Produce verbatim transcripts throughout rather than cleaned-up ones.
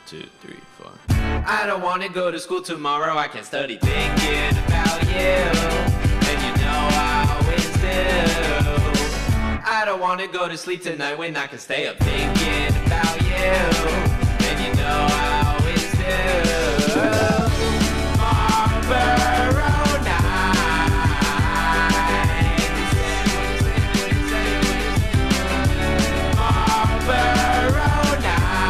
two, three, four. I don't want to go to school tomorrow. I can't study thinking about you. And you know I always do. I don't want to go to sleep tonight when I can stay up thinking about you. And you know I always do. Marlboro night. Marlboro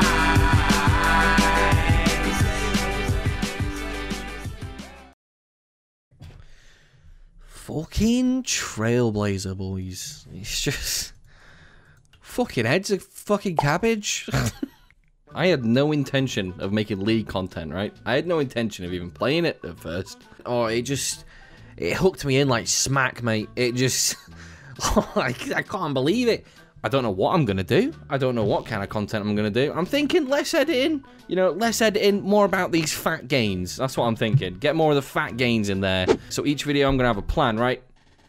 night. Fucking Trailblazer, boys. It's just... fucking heads of fucking cabbage. I had no intention of making League content, right? I had no intention of even playing it at first. Oh, it just... it hooked me in like smack, mate. It just... oh, I, I can't believe it. I don't know what I'm gonna do. I don't know what kind of content I'm gonna do. I'm thinking less editing. You know, less editing, more about these fat gains. That's what I'm thinking. Get more of the fat gains in there. So each video I'm gonna have a plan, right?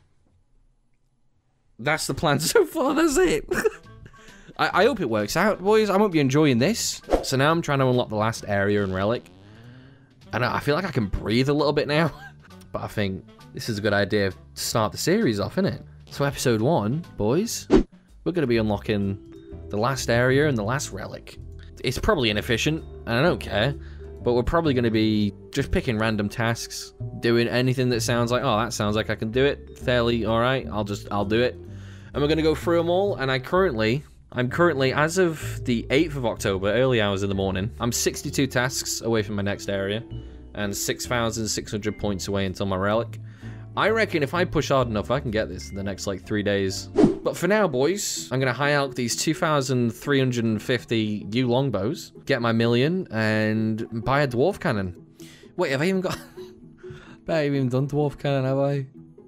That's the plan so far, that's it. I, I hope it works out, boys. I hope you're enjoying this. So now I'm trying to unlock the last area in Relic. And I feel like I can breathe a little bit now. But I think this is a good idea to start the series off, isn't it? So episode one, boys, we're going to be unlocking the last area and the last relic. It's probably inefficient, and I don't care. But we're probably going to be just picking random tasks, doing anything that sounds like, oh, that sounds like I can do it. Fairly all right. I'll just, I'll do it. And we're going to go through them all. And I currently... I'm currently, as of the eighth of October, early hours in the morning, I'm sixty-two tasks away from my next area, and six thousand six hundred points away until my relic. I reckon if I push hard enough, I can get this in the next, like, three days. But for now, boys, I'm going to high out these two thousand three hundred fifty U longbows, get my million, and buy a dwarf cannon. Wait, have I even got... I haven't even done dwarf cannon, have I?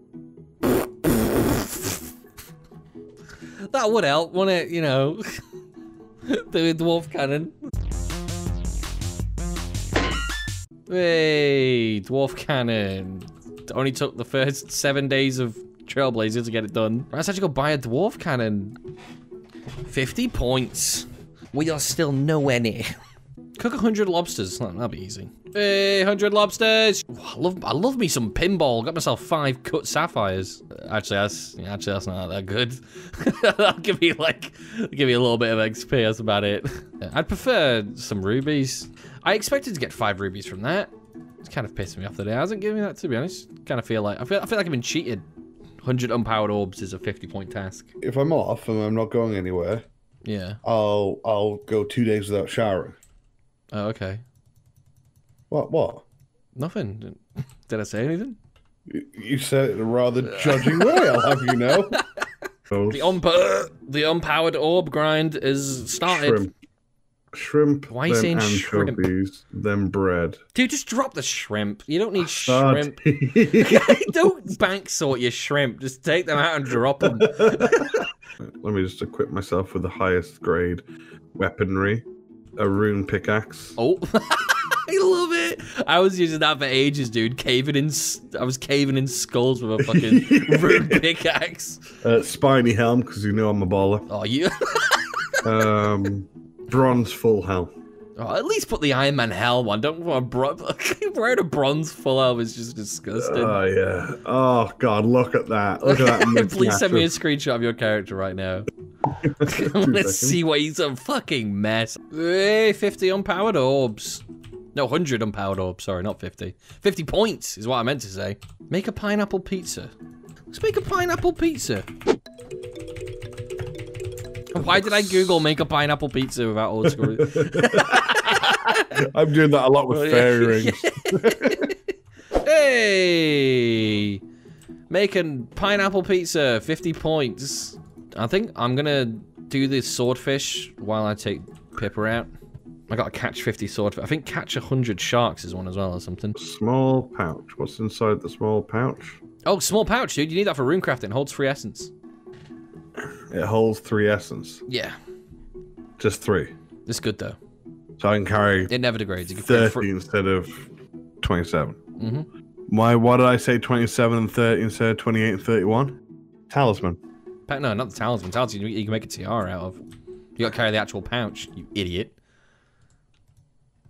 That would help, wouldn't it? You know, doing dwarf cannon. Hey, dwarf cannon. It only took the first seven days of Trailblazer to get it done. Let's actually go buy a dwarf cannon. fifty points. We are still nowhere near. Cook one hundred lobsters. That'll be easy. Hey, one hundred lobsters. Oh, I love, I love me some pinball. Got myself five cut sapphires. Actually, that's actually that's not that good. That'll give me like, give me a little bit of X P. That's about it. I'd prefer some rubies. I expected to get five rubies from that. It's kind of pissed me off that it hasn't given me that, to be honest. Kind of feel like I feel I feel like I've been cheated. one hundred unpowered orbs is a fifty point task. If I'm off and I'm not going anywhere, yeah, I'll I'll go two days without showering. Oh, okay. What? What? Nothing. Did I say anything? You, you said it in a rather judging way, I'll have you know. The, unpo the unpowered orb grind is started. Shrimp. Shrimp, Why are you then saying anchovies, shrimp? Then bread. Dude, just drop the shrimp. You don't need Start. shrimp. Don't bank sort your shrimp. Just take them out and drop them. Let me just equip myself with the highest grade weaponry. A rune pickaxe. Oh, I love it. I was using that for ages, dude. Caving in, I was caving in skulls with a fucking rune pickaxe. Uh, spiny helm, because you know I'm a baller. Oh, you. um, bronze full helm. Oh, at least put the Iron Man helm on. Don't want a bro wearing a bronze full helm is just disgusting. Oh yeah. Oh god, look at that. Look at that. Please send me a screenshot of your character right now. Let's see what he's a fucking mess. Hey, fifty unpowered orbs. No, one hundred unpowered orbs. Sorry, not fifty. fifty points is what I meant to say. Make a pineapple pizza. Let's make a pineapple pizza. Why did I Google make a pineapple pizza without old school? I'm doing that a lot with fairy rings. Hey! Making pineapple pizza, fifty points. I think I'm gonna do this swordfish while I take Pippa out. I gotta catch fifty swordfish. I think catch one hundred sharks is one as well or something. Small pouch. What's inside the small pouch? Oh, small pouch, dude. You need that for runecrafting. It holds three essence. It holds three essence. Yeah. Just three. It's good though. So I can carry it never degrades. You can thirty instead of twenty-seven. Mm-hmm. Why? Why did I say twenty-seven and thirty instead of twenty-eight and thirty-one? Talisman. No, not the talisman. Talisman you can make a tiara out of. You got to carry the actual pouch, you idiot.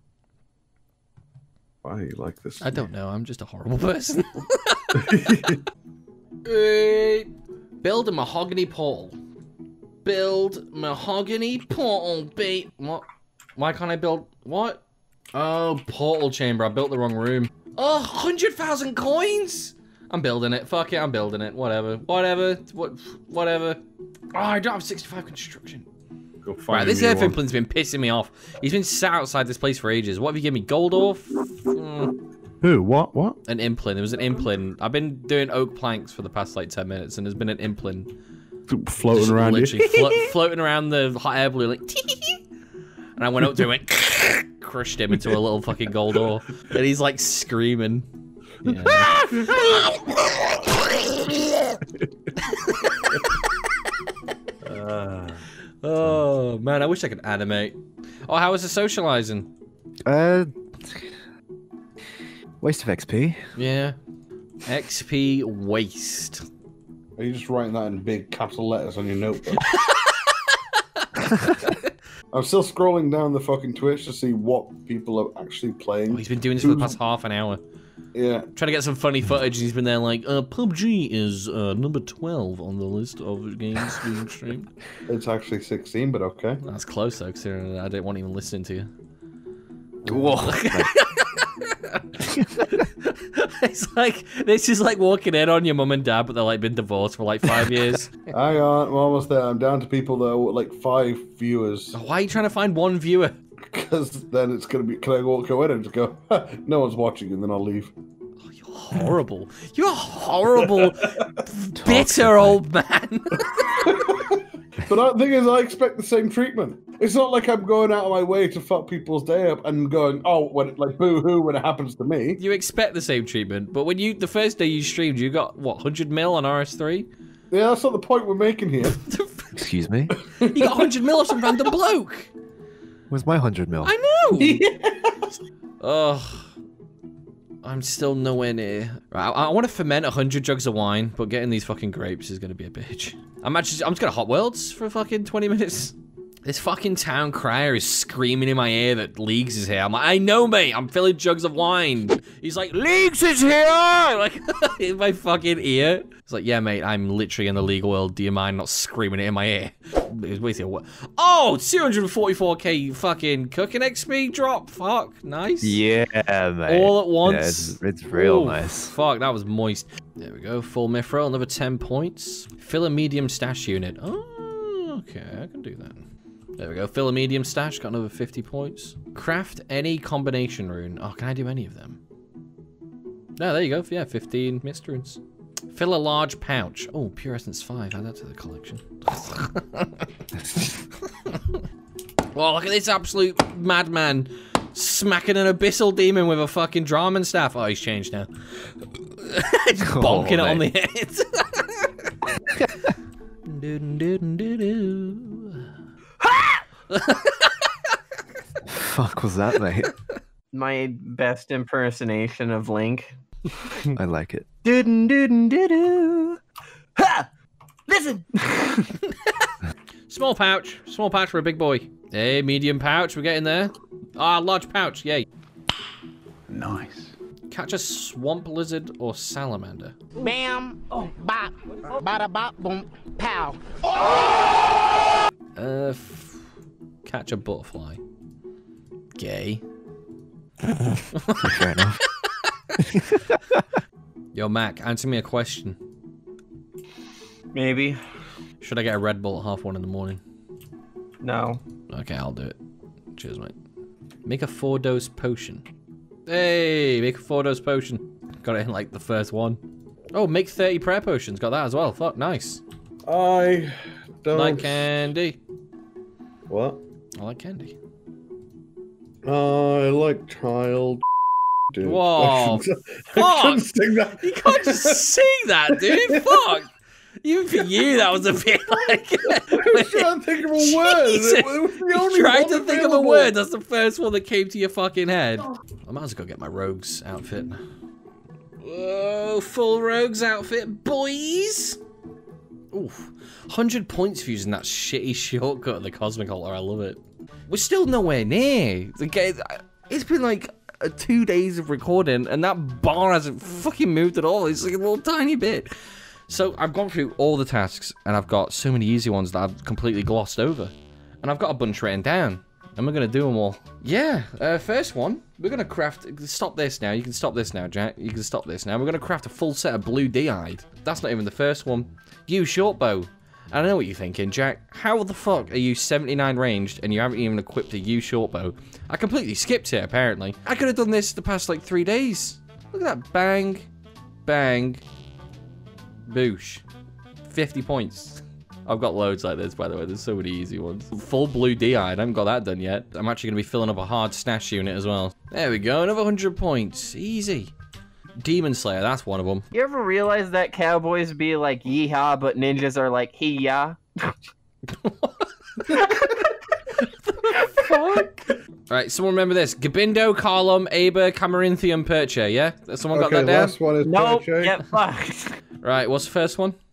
Why are you like this? I don't know. I'm just a horrible person. Hey, build a mahogany portal. Build mahogany portal. Bait. What? Why can't I build? What? Oh, portal chamber. I built the wrong room. Oh, one hundred thousand coins. I'm building it. Fuck it. I'm building it. Whatever. Whatever. What? Whatever. Oh, I don't have sixty-five construction. Go find Right, a this new earth one. implant's been pissing me off. He's been sat outside this place for ages. What have you given me? Gold ore? Mm, Who? What? What? an implant. There was an implant. I've been doing oak planks for the past like ten minutes, and there's been an implant Floating just around literally you. flo floating around the hot air balloon, like. And I went up to him, went, crushed him into a little fucking gold ore, and he's like screaming. Yeah. Uh, Oh man, I wish I could animate. Oh, how was the socializing? Uh, waste of X P. Yeah. X P waste. are you just writing that in big capital letters on your notebook? I'm still scrolling down the fucking Twitch to see what people are actually playing. Oh, he's been doing this for the past half an hour. Yeah. Trying to get some funny footage, and he's been there like, uh, P U B G is uh, number twelve on the list of games being streamed. It's actually sixteen, but okay. That's close though, because I didn't want to even listen to you. Whoa. It's like, this is like walking in on your mum and dad, but they're like been divorced for like five years. Hang on, I'm almost there. I'm down to people that are like five viewers. Why are you trying to find one viewer? Because then it's gonna be. Can I go, go in and just go? No one's watching, and then I'll leave. Oh, you're horrible. You're a horrible, bitter old man. But the thing is, I expect the same treatment. It's not like I'm going out of my way to fuck people's day up and going, oh, when like boo hoo when it happens to me. You expect the same treatment, but when you, the first day you streamed, you got, what, one hundred mil on R S three? Yeah, that's not the point we're making here. Excuse me. You got one hundred mil off some random bloke. Where's my hundred mil? I know. Ugh. I'm still nowhere near. Right, I, I want to ferment one hundred jugs of wine, but getting these fucking grapes is going to be a bitch. I'm actually, I'm just going to Hot Worlds for fucking twenty minutes. This fucking town crier is screaming in my ear that Leagues is here. I'm like, I know, mate. I'm filling jugs of wine. He's like, Leagues is here! Like, in my fucking ear. It's like, yeah, mate, I'm literally in the League world. Do you mind not screaming it in my ear? What? Oh, two hundred forty-four K fucking cooking X P drop. Fuck, nice. Yeah, mate. All at once. Yeah, it's, it's real Ooh, nice. Fuck, that was moist. There we go. Full mithril, another ten points. Fill a medium stash unit. Oh, okay, I can do that. There we go. Fill a medium stash, got another fifty points. Craft any combination rune. Oh, can I do any of them? No, there you go. Yeah, fifteen mist runes. Fill a large pouch. Oh, Pure Essence five. Add that to the collection. Well, look at this absolute madman smacking an abyssal demon with a fucking Draman staff. Oh, he's changed now. Just bonking Oh, it on the mate. head. Do-do-do-do-do. Fuck was that, mate? My best impersonation of Link. I like it. Doodin doodin doo Ha! Listen! Small pouch. Small pouch for a big boy. Hey, medium pouch. We're getting there. Ah, large pouch. Yay. Nice. Catch a swamp lizard or salamander. Bam, bop, bada bop, boom, pow. Uh, f catch a butterfly. Gay. Fair enough. Yo, Mac, answer me a question. Maybe. Should I get a Red Bull at half one in the morning? No. Okay, I'll do it. Cheers, mate. Make a four-dose potion. Hey, make a four-dose potion. Got it in, like, the first one. Oh, make thirty prayer potions. Got that as well. Fuck, nice. I don't Like candy. What? I like candy. I like child. Dude. Whoa. I shouldn't, I Fuck. shouldn't sing that. You can't just sing that, dude. Fuck. Even for you, that was a bit like... I was trying to think of a word. Jesus. It was the only You tried one to think of a available. word. That's the first one that came to your fucking head. I might as well go get my rogues outfit. Whoa, full rogues outfit, boys. Oof. one hundred points for using that shitty shortcut of the Cosmic Altar. I love it. We're still nowhere near. The game, it's been like uh, two days of recording, and that bar hasn't fucking moved at all. It's like a little tiny bit. So I've gone through all the tasks, and I've got so many easy ones that I've completely glossed over. And I've got a bunch written down, and we're going to do them all. Yeah, uh, first one, we're going to craft... Stop this now. You can stop this now, Jack. You can stop this now. We're going to craft a full set of blue D-eyed. That's not even the first one. You short bow. I know what you're thinking, Jack. How the fuck are you seventy-nine ranged and you haven't even equipped a U short bow? I completely skipped it, apparently. I could have done this the past, like, three days. Look at that. Bang. Bang. Boosh. fifty points. I've got loads like this, by the way. There's so many easy ones. Full blue D I. I haven't got that done yet. I'm actually going to be filling up a hard stash unit as well. There we go. Another one hundred points. Easy. Demon Slayer. That's one of them. You ever realize that cowboys be like yeehaw, but ninjas are like hee-yah? Fuck. Right, someone remember this. Gabindo, Carlum, Aber, Camarinthium, Percha, yeah? Someone got Okay, that down? last one is Nope, Perche. get fucked. Right, what's the first one?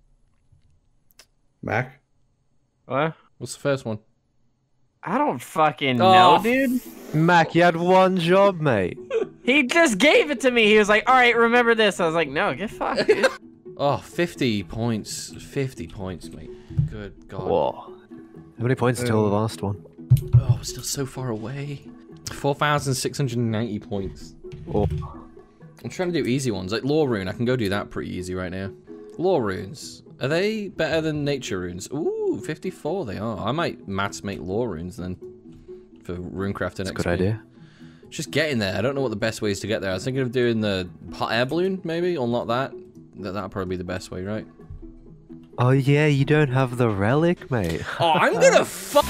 Mac. What? What's the first one? I don't fucking Oh, know, dude. Mac, you had one job, mate. He just gave it to me. He was like, all right, remember this. I was like, no, get fucked, dude. Oh, fifty points. fifty points, mate. Good God. Whoa. How many points till the last one? Oh, we're still so far away. four thousand six hundred ninety points. Oh. I'm trying to do easy ones. Like Law Rune, I can go do that pretty easy right now. Law Runes. Are they better than Nature Runes? Ooh, fifty-four they are. I might mass make Law Runes then. For runecrafting. That's a good idea. Just getting there. I don't know what the best way is to get there. I was thinking of doing the hot air balloon, maybe. Unlock that. That that'll probably be the best way, right? Oh yeah, you don't have the relic, mate. Oh, I'm gonna fuck.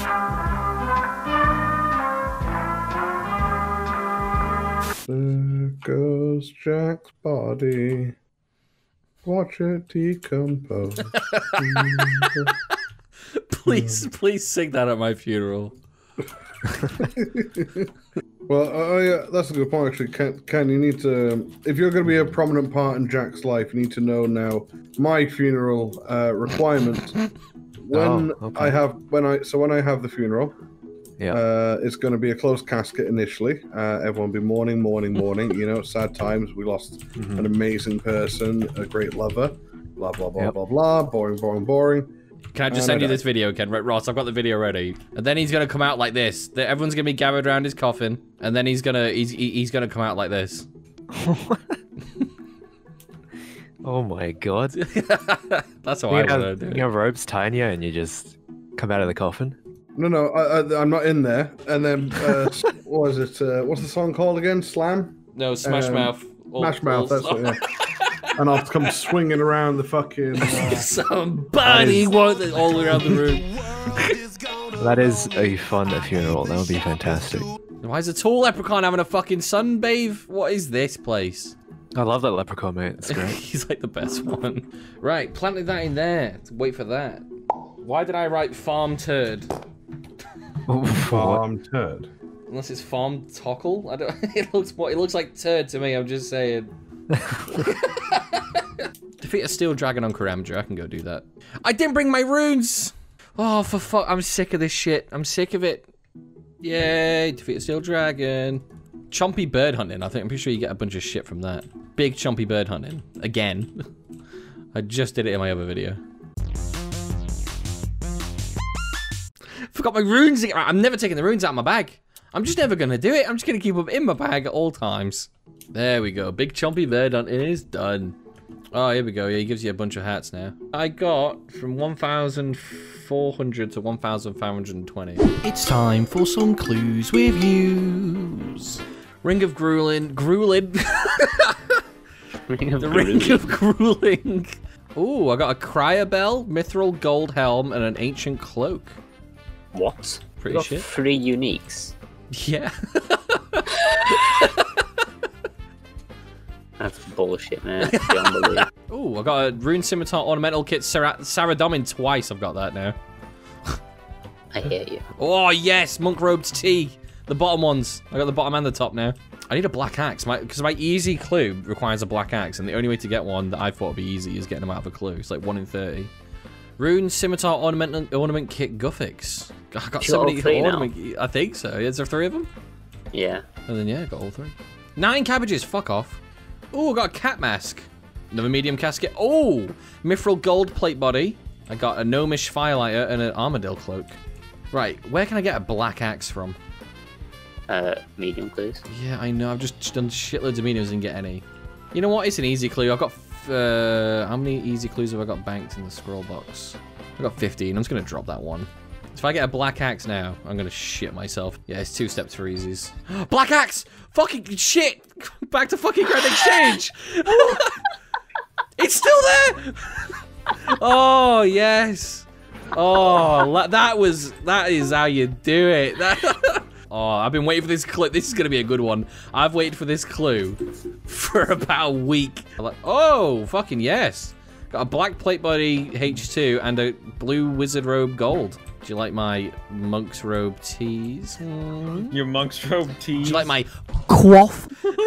There goes Jack's body. Watch it decompose. Please, please sing that at my funeral. Well, oh yeah, that's a good point actually. Ken, Ken, you need to, if you're going to be a prominent part in Jack's life, you need to know now my funeral uh, requirement. When Oh, okay. I have, when I, so when I have the funeral, Yeah. uh, it's going to be a closed casket initially. Uh, everyone will be mourning, mourning, mourning. You know, sad times. We lost an amazing person, a great lover. Blah blah blah Yep. blah blah. Boring, boring, boring. Can I just Uh, send no, you no. this video, Ken? Right, Ross, I've got the video ready. And then he's gonna come out like this. The- Everyone's gonna be gathered around his coffin, and then he's gonna he's he- he's gonna come out like this. Oh my god. That's how You I have, want to do you it. have ropes tying you and you just come out of the coffin. No, no, I, I, I'm not in there. And then, uh, s- what was it? Uh, what's the song called again? Slam? No, Smash um, Mouth. All- Smash Mouth, all- that's what, yeah. And I'll come swinging around the fucking. Uh, Somebody want it all around the room. That is a fun funeral. That would be fantastic. Why is a tall leprechaun having a fucking sunbathe? What is this place? I love that leprechaun, mate. It's great. He's like the best one. Right, planted that in there. Wait for that. Why did I write farm turd? What? farm turd. Unless it's farm tockle? I don't. It looks more. It looks like turd to me. I'm just saying. Defeat a steel dragon on Karamja. I can go do that. I didn't bring my runes. Oh, for fuck! I'm sick of this shit. I'm sick of it. Yay! Defeat a steel dragon. Chompy bird hunting. I think I'm pretty sure you get a bunch of shit from that. Big chompy bird hunting again. I just did it in my other video. Forgot my runes again. I'm never taking the runes out of my bag. I'm just never gonna do it. I'm just gonna keep them in my bag at all times. There we go. Big chompy bird hunting is done. Oh, here we go. Yeah, he gives you a bunch of hats now. I got from one thousand four hundred to one thousand five hundred twenty. It's time for some clues with yous. Ring of Grueling. Grueling. Ring of The Grueling. Ring of Grueling. Ooh, I got a Cryobell, Mithril Gold Helm, and an Ancient Cloak. What? Pretty You got shit. Three uniques. Yeah. That's bullshit, man. That's beyond belief. Ooh, I got a Rune Scimitar Ornamental Kit Sarah Saradomin twice. I've got that now. I hear you. Oh, yes, Monk Robed Tea. The bottom ones. I got the bottom and the top now. I need a black axe, because my, my easy clue requires a black axe, and the only way to get one that I thought would be easy is getting them out of a clue. It's like one in thirty. Rune Scimitar Ornament Ornament Kit Guffix. I got You so got many all three now? ornament. I think so. Is there three of them? Yeah. And then, yeah, got all three. Nine cabbages, fuck off. Oh, got a cat mask. Another medium casket. Oh, mithril gold plate body. I got a gnomish firelighter and an armadillo cloak. Right, where can I get a black axe from? Uh, medium clues. Yeah, I know. I've just done shitloads of mediums and get any. You know what? It's an easy clue. I've got... Uh, how many easy clues have I got banked in the scroll box? I got fifteen. I'm just going to drop that one. If I get a black axe now, I'm going to shit myself. Yeah, it's two steps for easies. Black axe! Fucking shit! Back to fucking Grand Exchange! It's still there! Oh, yes. Oh, that was... That is how you do it. That, oh, I've been waiting for this clue. This is going to be a good one. I've waited for this clue for about a week. Like, oh, fucking yes. Got a black plate body H two and a blue wizard robe gold. Do you like my monk's robe tees? Mm. Your monk's robe tees? Do you like my quaff?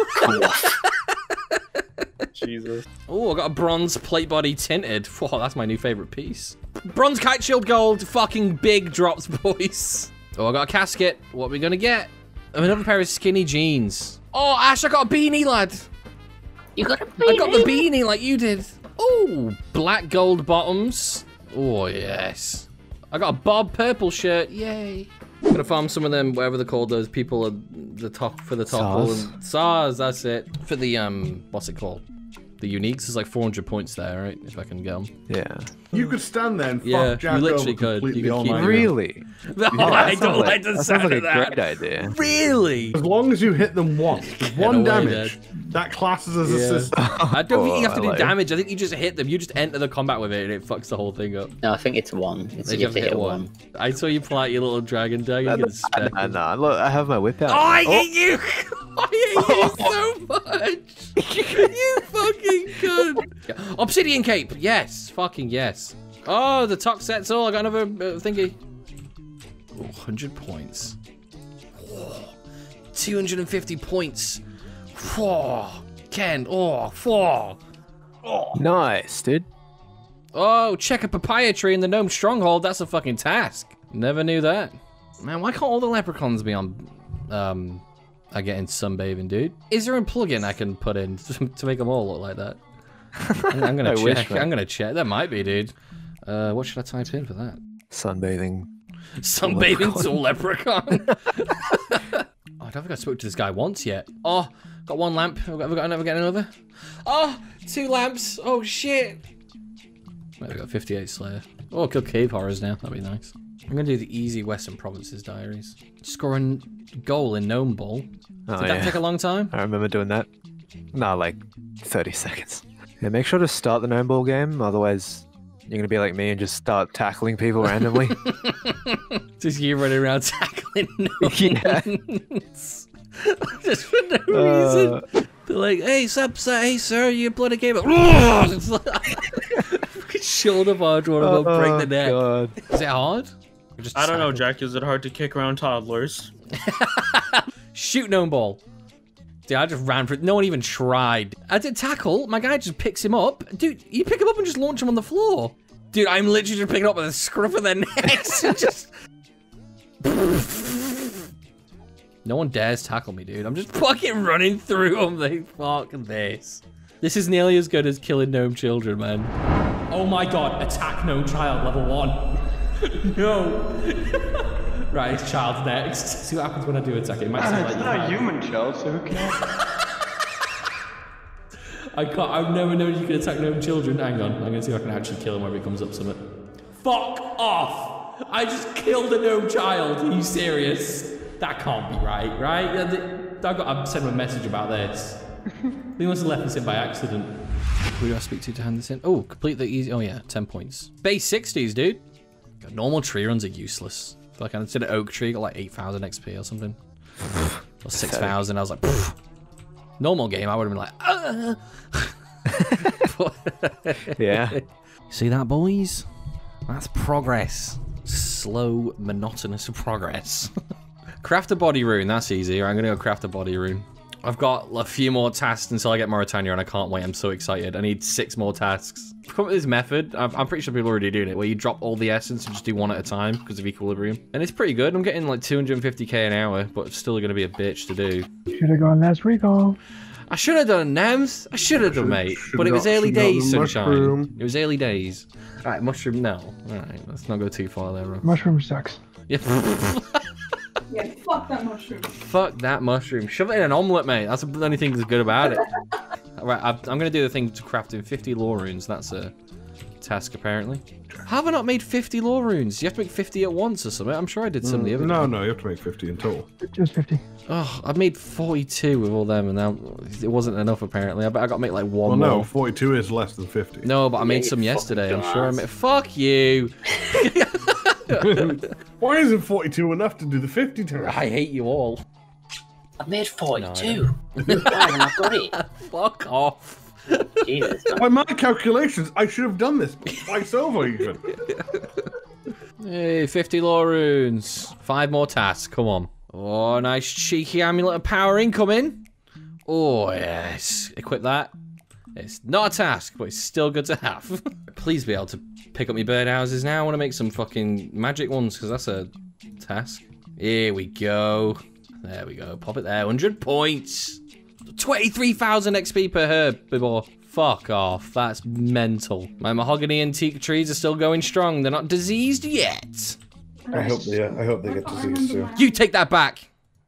Jesus. Oh, I got a bronze plate body tinted. Whoa, that's my new favorite piece. Bronze kite shield gold. Fucking big drops, boys. Oh, I got a casket. What are we gonna get? Another pair of skinny jeans. Oh, Ash, I got a beanie, lad. You got a beanie? I got the beanie like you did. Oh, black gold bottoms. Oh, yes. I got a Bob purple shirt. Yay. I'm gonna farm some of them, whatever they're called, those people are the top for the top. SARS. And SARS, that's it. For the, um, what's it called? The uniques, there's like four hundred points there, right? If I can get them. Yeah. You could stand there and fuck Yeah, Jack you literally over could. completely You could all keep night. Really? No, Yeah, I that don't sounds like the that sound sounds like of a that. great idea. Really? As long as you hit them once, with one away, damage, that classes as a Yeah. system. I don't think you have Oh, to I do like it. damage. I think you just hit them. You just enter the combat with it and it fucks the whole thing up. No, I think it's one. It's Like, you have to hit a one. I saw you pull out your little dragon dagger. You Nah, get spec. nah, nah, look, I have my whip out. Oh, I hate you! I hate you so much! You fucking cunt! Obsidian cape! Yes! Fucking yes. Oh, the top set's all. I got another uh, thingy. Oh, one hundred points. Oh, two hundred fifty points. Oh, Ken. Oh, four. Nice, dude. Oh, check a papaya tree in the gnome stronghold. That's a fucking task. Never knew that. Man, why can't all the leprechauns be on, um, I get in sunbathing, dude? Is there a plugin I can put in to make them all look like that? I'm, I'm gonna I check. wish, man. I'm gonna check. There might be, dude. Uh, what should I type in for that? Sunbathing. Sunbathing to leprechaun. Oh, I don't think I spoke to this guy once yet. Oh, got one lamp. Have we got, have we got another? Oh, two lamps. Oh, shit. Right, we got fifty-eight Slayer. Oh, kill cave horrors now. That'd be nice. I'm gonna do the easy Western Provinces diaries. Score a goal in Gnome Ball. Did Oh, that yeah. take a long time? I remember doing that. Nah, like thirty seconds. Yeah, make sure to start the gnome ball game, otherwise you're gonna be like me and just start tackling people randomly. Just you running around tackling gnomes. Yeah. Just for no Uh, reason. They're like, hey, sup, sir, hey, sir, you bloody gamer. It's like, shoulder barge, want to go break the neck. God. Is it hard? Or just I don't know, tackle? Jack. Is it hard to kick around toddlers? Shoot gnome ball. Dude, I just ran for it. No one even tried. I did tackle. My guy just picks him up. Dude, you pick him up and just launch him on the floor. Dude, I'm literally just picking up with a scruff of their necks. just... No one dares tackle me, dude. I'm just fucking running through them. They fuck this. This is nearly as good as killing gnome children, man. Oh my god, attack gnome child level one. No. Right, it's child next. See what happens when I do attack it. It might sound like not a human child, so who cares? I can't. I've never known you can attack gnome children. Hang on, I'm gonna see if I can actually kill him whenever he comes up to it. Fuck off! I just killed a gnome child. Are you serious? That can't be right, right? I've got to send him a message about this. He must have left this in by accident. Who do I speak to to hand this in? Oh, complete the easy. Oh yeah, ten points. Base sixties, dude. Normal tree runs are useless. I feel like I did an oak tree, got like eight thousand X P or something. Or six thousand. I was like, pfft. Normal game, I would have been like, ah. Yeah. See that, boys? That's progress. Slow, monotonous progress. Craft a body rune, that's easy. I'm gonna go craft a body rune. I've got a few more tasks until I get Mauritania and I can't wait, I'm so excited. I need six more tasks. come up with this method. I'm, I'm pretty sure people are already doing it, where you drop all the essence and just do one at a time because of equilibrium. And it's pretty good. I'm getting like two hundred fifty K an hour, but it's still going to be a bitch to do. Should have gone last recall. I should have done Nams. I should have done, mate. But it was early days, sunshine. Mushroom. It was early days. All right, mushroom. No. All right, let's not go too far there, bro. Mushroom sucks. Yeah. Yeah, fuck that mushroom. Fuck that mushroom. Shove it in an omelet, mate. That's the only thing that's good about it. All right, I'm going to do the thing to crafting fifty lore runes. That's a task, apparently. How have I not made fifty lore runes? You have to make fifty at once or something. I'm sure I did some of the other. No, no, you have to make fifty in total. Just fifty. Oh, I've made forty-two with all them, and now it wasn't enough, apparently. I bet I got to make like one Well, more. no, forty-two is less than fifty. No, but I made you some fucking yesterday. I'm sure I dumbass. made. Fuck you. Why isn't forty-two enough to do the fifty task? I hate you all. I made forty-two. Why haven't I got it? Fuck off. Jesus. By my calculations, I should have done this twice over even. Hey, fifty lore runes. Five more tasks. Come on. Oh, nice cheeky amulet of power incoming. Oh, yes. Equip that. It's not a task, but it's still good to have. Please be able to pick up my birdhouses now. I want to make some fucking magic ones, because that's a task. Here we go. There we go. Pop it there. one hundred points. twenty-three thousand X P per herb, before. Fuck off. That's mental. My mahogany and teak trees are still going strong. They're not diseased yet. I hope they. I hope they get disease soon. You take that back.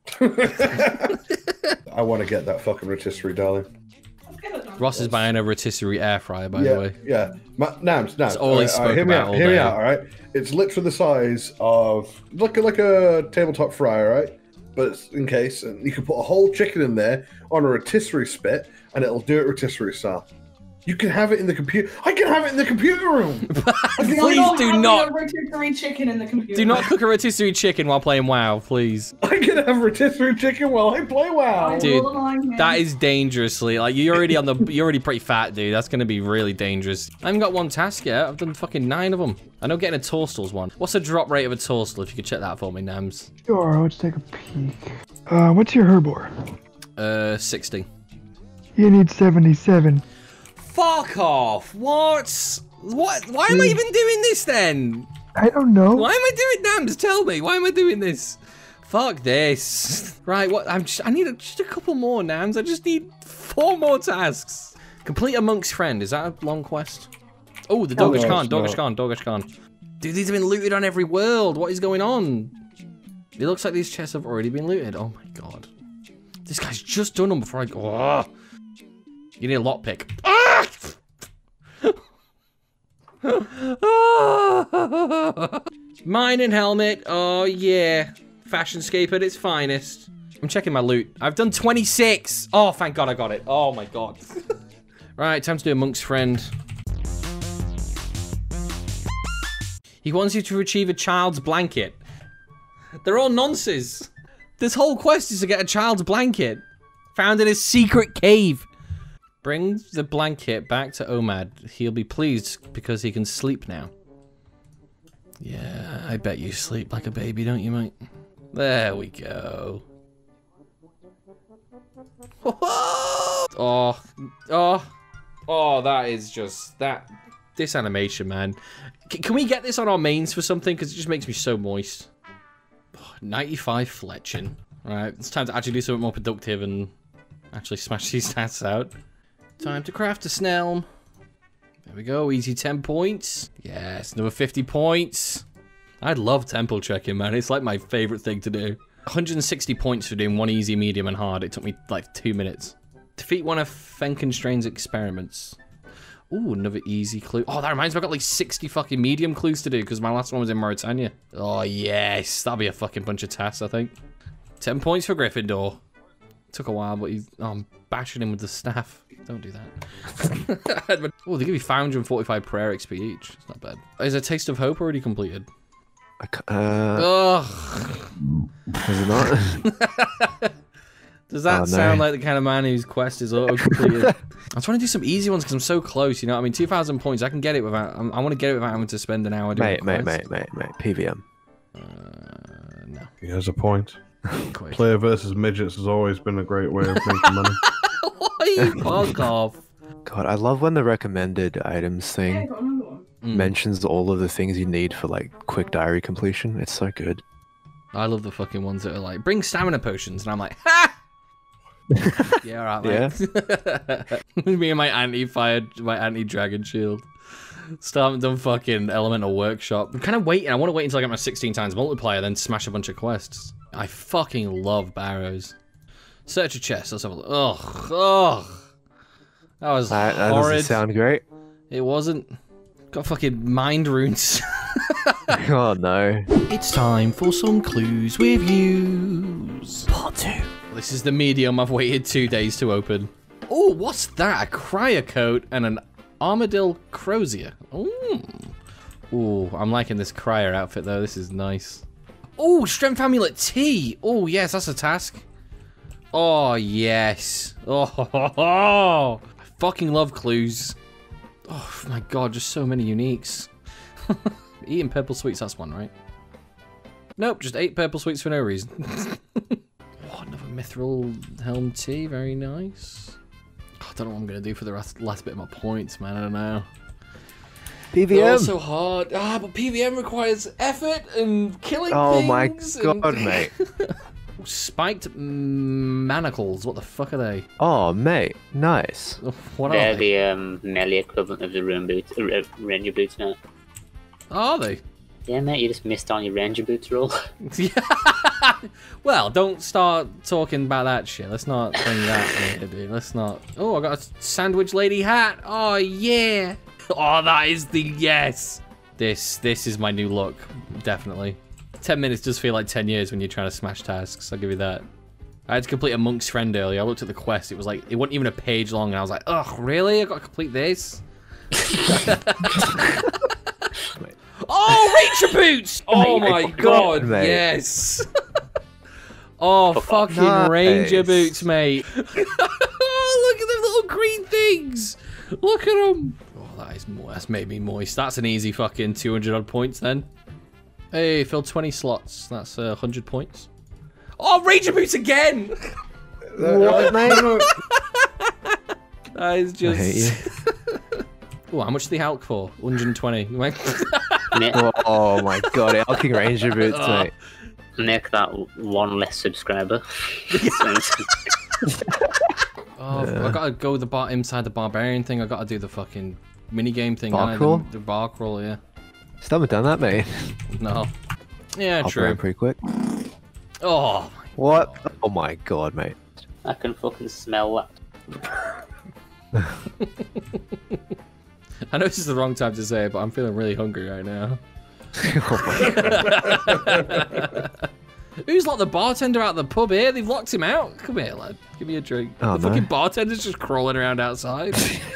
I want to get that fucking rotisserie, darling. Ross is buying a rotisserie air fryer, by yeah, the way. yeah. Ma Nams, Nams. That's all he spoke hear me about out, all hear me day. out, all right? It's literally the size of like a, like a tabletop fryer, right? But it's in case, and you can put a whole chicken in there on a rotisserie spit, and it'll do it rotisserie style. You can have it in the computer. I can have it in the computer room. Please do not. A rotisserie chicken in the computer. Do not cook a rotisserie chicken while playing WoW, please. I can have rotisserie chicken while I play WoW. Dude, that is dangerously like you're already on the. You're already pretty fat, dude. That's gonna be really dangerous. I haven't got one task yet. I've done fucking nine of them. I know getting a Torstle's one. What's the drop rate of a Torstle? If you could check that for me, Nams. Sure, let's take a peek. Uh, what's your herbor? Uh, sixty. You need seventy-seven. Fuck off! What? What? Why am I even doing this then? I don't know. Why am I doing Nams? Tell me. Why am I doing this? Fuck this. Right, what? I'm just, I need a, just a couple more Nams. I just need four more tasks. Complete a monk's friend. Is that a long quest? Oh, the Oh, Dogish no, Khan. it's Dogish not. Khan. Dogish Khan. Dude, these have been looted on every world. What is going on? It looks like these chests have already been looted. Oh my god. This guy's just done them before I go. Oh. You need a lockpick. Ah! Mining helmet. Oh yeah. Fashionscape at its finest. I'm checking my loot. I've done twenty-six. Oh, thank god I got it. Oh my god. Right, time to do a monk's friend. He wants you to retrieve a child's blanket. They're all nonsense. This whole quest is to get a child's blanket. Found in a secret cave. Bring the blanket back to Omad. He'll be pleased because he can sleep now. Yeah, I bet you sleep like a baby, don't you, mate? There we go. Oh, oh, oh, that is just, that, this animation, man. C can we get this on our mains for something? Because it just makes me so moist. Oh, ninety-five fletching. Right, it's time to actually do something more productive and actually smash these stats out. Time to craft a Snelm. There we go, easy ten points. Yes, another fifty points. I love temple checking, man. It's like my favorite thing to do. one hundred sixty points for doing one easy, medium, and hard. It took me like two minutes. Defeat one of Fenkenstrain's experiments. Ooh, another easy clue. Oh, that reminds me, I've got like sixty fucking medium clues to do because my last one was in Mauritania. Oh, yes. That'll be a fucking bunch of tasks, I think. ten points for Gryffindor. Took a while, but he's, oh, I'm bashing him with the staff. Don't do that. Oh, they give you five hundred forty-five prayer X P each. It's not bad. Is a Taste of Hope already completed? Uh, Ugh. Is it not? Does that Oh, no. sound like the kind of man whose quest is auto-completed? I'm trying to do some easy ones because I'm so close, you know what I mean? two thousand points, I can get it without... I'm, I want to get it without having to spend an hour doing Mate, a mate, quest. mate, mate, mate. P V M. Uh, no. He has a point. Quick. Player versus midgets has always been a great way of making money. Why? Fuck off. God, I love when the recommended items Yeah, I thing got another one. Mm. mentions all of the things you need for like quick diary completion. It's so good. I love the fucking ones that are like, bring stamina potions, and I'm like, ha! Yeah, alright, mate. Me and my anti-fire, my anti-dragon shield. Still haven't done fucking Elemental Workshop. I'm kind of waiting. I want to wait until I get my sixteen times multiplier, then smash a bunch of quests. I fucking love barrows. Search a chest. Let's have a look. Ugh, ugh. That was That, that horrid. doesn't sound great. It wasn't. Got fucking mind runes. Oh no. It's time for some clues with yous. Part two. This is the medium I've waited two days to open. Oh, what's that? A cryo coat and an armadillo crozier. Ooh. Ooh, I'm liking this cryer outfit though. This is nice. Oh, strength amulet T. Oh, yes, that's a task. Oh, yes. Oh, ho, ho, ho. I fucking love clues. Oh my god, just so many uniques. Eating purple sweets, that's one, right? Nope, just ate purple sweets for no reason. Oh, another mithril helm tea, very nice. Oh, I don't know what I'm gonna do for the last, last bit of my points, man. I don't know. P V M. Oh, so hard. Ah, but P V M requires effort and killing Oh my things. god, and... mate. Spiked manacles. What the fuck are they? Oh, mate. Nice. What They're are they? the um, melee equivalent of the rune boots, uh, ranger boots now. Are they? Yeah, mate, you just missed on your ranger boots roll. Well, don't start talking about that shit. Let's not bring that here, dude. Let's not. Oh, I got a sandwich lady hat. Oh yeah. Oh, that is the yes. This this is my new look, definitely. Ten minutes does feel like ten years when you're trying to smash tasks. I'll give you that. I had to complete a monk's friend earlier. I looked at the quest. It was like it wasn't even a page long, and I was like, ugh, really? I got to complete this. Oh, Ranger boots! Oh my god, mate. yes. Oh, fucking Nice. Ranger boots, mate. Oh, look at them little green things. Look at them. Oh, that is mo that's made me moist. That's an easy fucking two hundred odd points then. Hey, filled twenty slots. That's uh, one hundred points. Oh, Ranger boots again. What, mate? That is just. I hate you. Oh, how much do they Hulk for? one hundred twenty. Oh, oh my god, Elking Ranger boots, Oh. mate. Make that one less subscriber. Oh, I gotta go the bar inside the barbarian thing. I gotta do the fucking minigame thing. Bar haven't I? crawl? The, the bar crawl, yeah. Still haven't done that, mate. No. Yeah, Hop true. around pretty quick. Oh, What? Oh my god, mate. I can fucking smell that. I know this is the wrong time to say it, but I'm feeling really hungry right now. Oh my god. Who's locked the bartender out of the pub here? They've locked him out. Come here, lad. Give me a drink. Oh, the no. fucking bartender's just crawling around outside.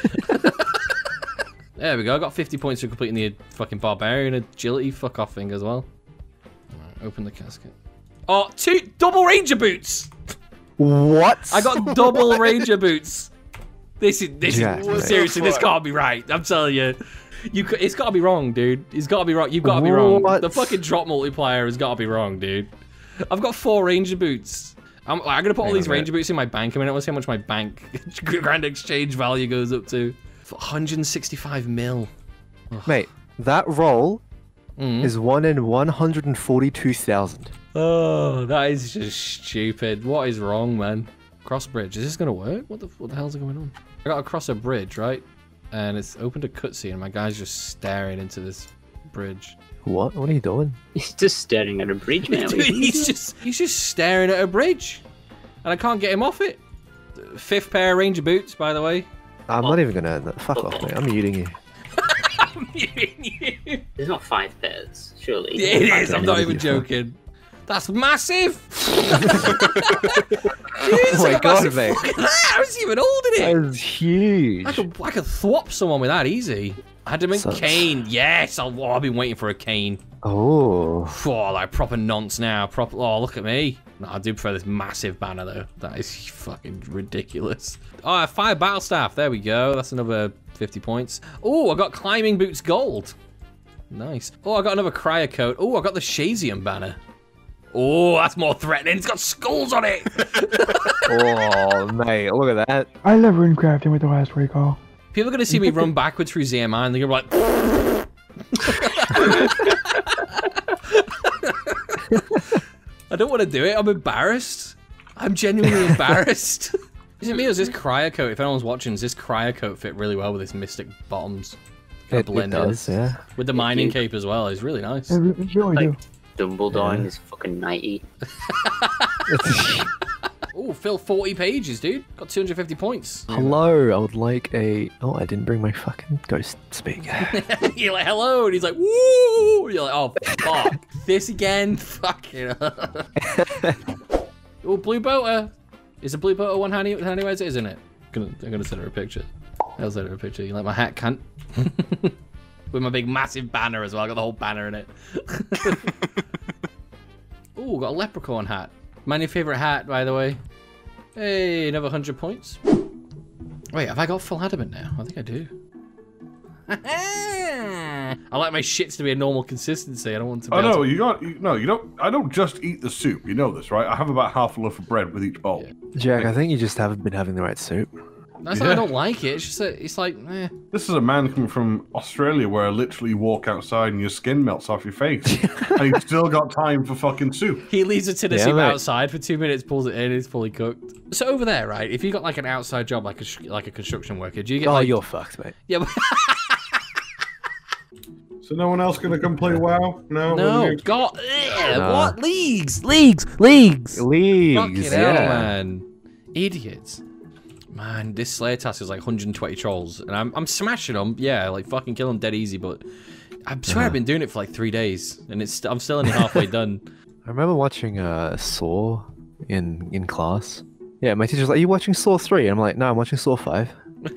There we go. I got fifty points for completing the fucking barbarian agility fuck off thing as well. Alright, open the casket. Oh, two double ranger boots. What? I got double ranger boots. This is this Yeah, is mate. seriously. This can't be right. I'm telling you. You, c- it's got to be wrong, dude. It's got to be wrong. You've got to be wrong. What? The fucking drop multiplier has got to be wrong, dude. I've got four ranger boots. I'm, I'm gonna put all Hang these on a ranger boots in my bank. I mean, I want to see how much my bank grand exchange value goes up to. For one hundred sixty-five mil. Mate, that roll Mm. is one in one hundred forty-two thousand. Oh, that is just stupid. What is wrong, man? Cross bridge. Is this gonna work? What the what the hell's going on? I gotta cross a bridge, right? And it's opened a cutscene, and my guy's just staring into this bridge. What? What are you doing? He's just staring at a bridge, man. Dude, he's just he's just staring at a bridge, and I can't get him off it. Fifth pair of ranger boots, by the way. I'm not even gonna. Fuck off, mate. I'm muting you. I'm muting you. There's not five pairs, surely. Yeah, it is. I'm not know even what you're joking. That's massive. Oh my god, mate. Look at that. How is he even holding it? That is huge. I could, I could thwop someone with that easy. I had to make So- cane. Yes, I'll, oh, I've been waiting for a cane. Oh. Oh, like proper nonce now. Proper. Oh, look at me. No, I do prefer this massive banner though. That is fucking ridiculous. Oh, fire battle staff. There we go. That's another fifty points. Oh, I got climbing boots gold. Nice. Oh, I got another cryo coat. Oh, I got the Shazium banner. Oh, that's more threatening. It's got skulls on it. Oh, mate. Look at that. I love rune crafting with the last recall. People are gonna see me run backwards through Z M I and they're gonna be like. I don't want to do it. I'm embarrassed. I'm genuinely embarrassed. Is it me or is this cryo coat? If anyone's watching, does this cryo coat fit really well with this Mystic bottoms? It, it does, yeah. With the mining cape as well. It's really nice. I really Like, do. Dumbledore in Yeah. his fucking nighty. Oh, Phil, forty pages, dude. Got two hundred fifty points. Hello, I would like a. Oh, I didn't bring my fucking ghost speaker. You're like, hello, and he's like, woo! You're like, oh, fuck. This again? Fuck it. Oh, Blue Boater. Is a Blue Boater one handy, handy ways, isn't it? I'm gonna, I'm gonna send her a picture. I'll send her a picture. You like my hat, cunt? With my big massive banner as well. I got the whole banner in it. Oh, got a leprechaun hat. My new favorite hat, by the way. Hey, another one hundred points. Wait, have I got full adamant now? I think I do. I like my shits to be a normal consistency. I don't want to be Oh able no, to... you got you, no, you don't. I don't just eat the soup. You know this, right? I have about half a loaf of bread with each bowl. Jack, I think you just haven't been having the right soup. That's not Yeah. I don't like it. It's just that it's like, eh. This is a man coming from Australia where I literally walk outside and your skin melts off your face, and you've still got time for fucking soup. He leaves a tin of Yeah, soup mate. outside for two minutes, pulls it in, it's fully cooked. So over there, right? If you got like an outside job, like a sh- like a construction worker, do you get Oh, like? you're fucked, mate. Yeah. But... So no one else gonna come play WoW? No. no, We're- God, ugh, Nah. what leagues, leagues, leagues? Leagues, Fucking yeah. hell, man, idiots. Man, this Slayer task is like one hundred twenty trolls, and I'm I'm smashing them. Yeah, like fucking kill them dead easy. But I swear I've been doing it for like three days, and it's I'm still only halfway done. I remember watching uh, Saw in in class. Yeah, my teacher's like, "Are you watching Saw three?" And I'm like, "No, I'm watching Saw five."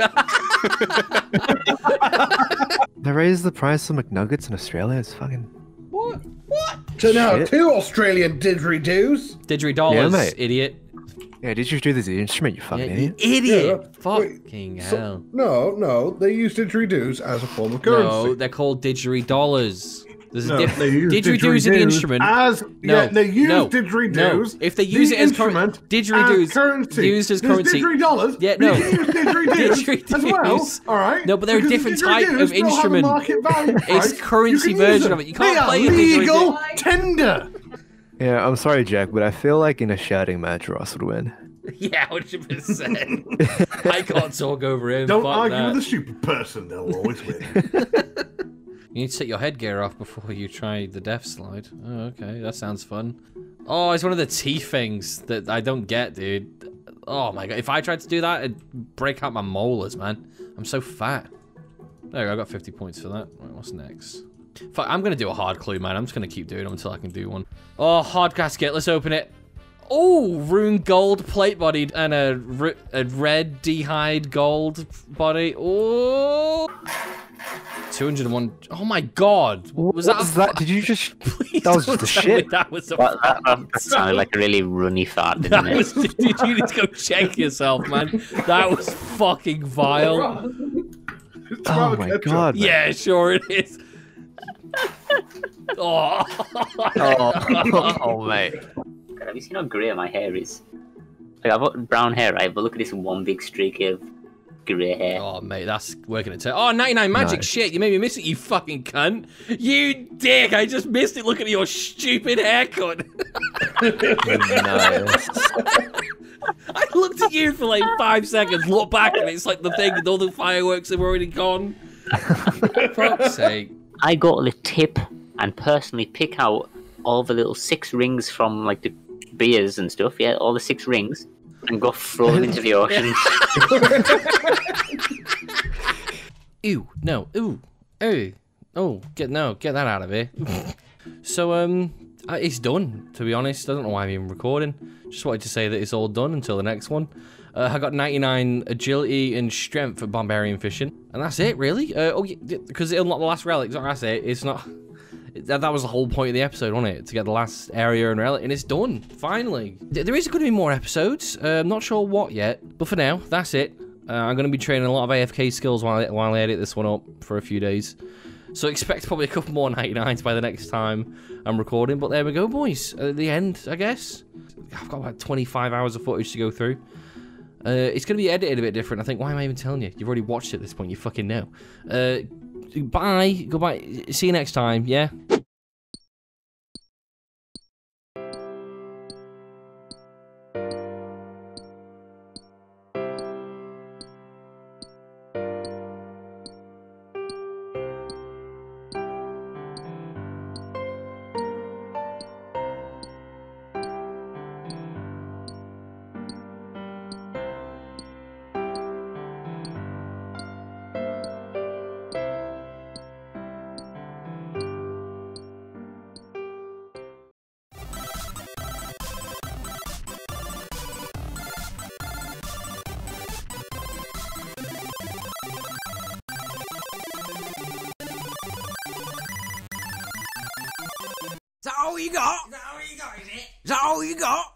They raised the price of McNuggets in Australia. It's fucking. What? What? So now Shit. two Australian didgeridoos. Didgeridoo, mate. idiot. Yeah, did you do this instrument? You Yeah, fucking you idiot. idiot. Yeah, Fucking so- hell. No, no, they use didgeridoos as a form of No, currency. they're called didgeridollars. There's No, a diff- they use didgeridoo's an didgeridoos instrument. As, No, yeah, they use no, didgeridoos. no. If they use the it as cur- instrument didgeridoos as currency. used as There's currency. didgeridollars. Yeah, but no. you can use didgeridoos as well. Didgeridoos. All right. No, but they're a Because different type didgeridoos of don't have a instrument. market value price. It's currency You can use version them. of it. You can't they play are a didgeridoo. legal tender. Yeah, I'm sorry, Jack, but I feel like in a shouting match, Ross would win. Yeah, one hundred percent. I can't talk over him. Don't Fuck argue that. with a stupid person; they'll always win. You need to take your headgear off before you try the death slide. Oh, okay. That sounds fun. Oh, it's one of the teeth things that I don't get, dude. Oh my god. If I tried to do that, it'd break out my molars, man. I'm so fat. There we go. I got fifty points for that. Right, what's next? Fuck, I'm going to do a hard clue, man. I'm just going to keep doing them until I can do one. Oh, hard casket. Let's open it. Oh, rune gold plate bodied and a, r a red d'hide gold body. Oh. two hundred one. Oh my god. What Was that? was that? Did you just? Please That was don't just a tell me shit. That was a That, that, that, fart. that sounded like a really runny fart, didn't That it? was, dude, you need to go check yourself, man. That was fucking vile. It's Oh about my ketchup. god. man. Yeah, sure it is. Oh. Oh, oh, mate. God, have you seen how grey my hair is? Like, I've got brown hair, right? But look at this one big streak of grey hair. Oh, mate, that's working it. Oh, ninety-nine magic. Nice. Shit, you made me miss it, you fucking cunt. You dick. I just missed it looking at your stupid haircut. Nice. I looked at you for like five seconds, looked back, and it's like the thing, all the fireworks have already gone. Fuck's sake. I go to the tip and personally pick out all the little six rings from like the beers and stuff, yeah, all the six rings, and go throw them into the ocean. Ew, no, ooh, oh, oh, get no, get that out of here. So, um, uh, it's done, to be honest. I don't know why I'm even recording. Just wanted to say that it's all done until the next one. Uh, I got ninety-nine agility and strength for barbarian fishing, and that's it, really. Uh, oh, yeah, because it unlocked the last relics. That's it. It's not. That, that was the whole point of the episode, wasn't it? To get the last area and relic, and it's done finally. There is going to be more episodes. Uh, I'm not sure what yet, but for now, that's it. Uh, I'm going to be training a lot of A F K skills while I, while I edit this one up for a few days. So expect probably a couple more ninety-nines by the next time I'm recording. But there we go, boys. At the end, I guess. I've got about twenty-five hours of footage to go through. Uh, it's going to be edited a bit different. I think. Why am I even telling you? You've already watched it at this point. You fucking know. Uh, bye. Goodbye. See you next time. Yeah. Is that all you got? Is that all you got, is it? Is that all you got?